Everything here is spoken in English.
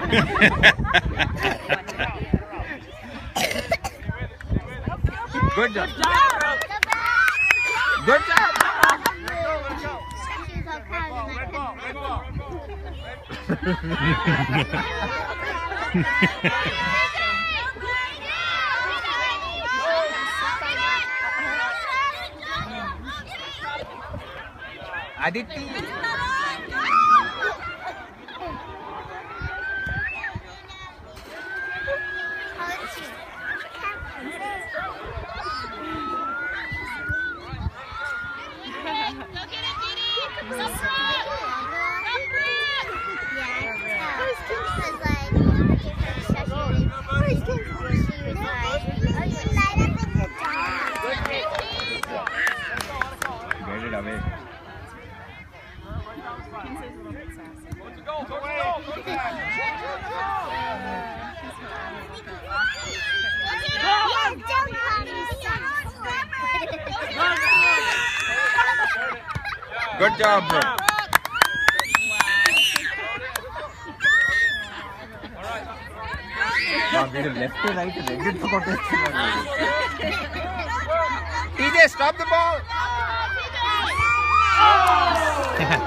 Good job. Good job. Aditi. Get it away. Good job, bro. Left to right, ready to contest. TJ, stop the ball.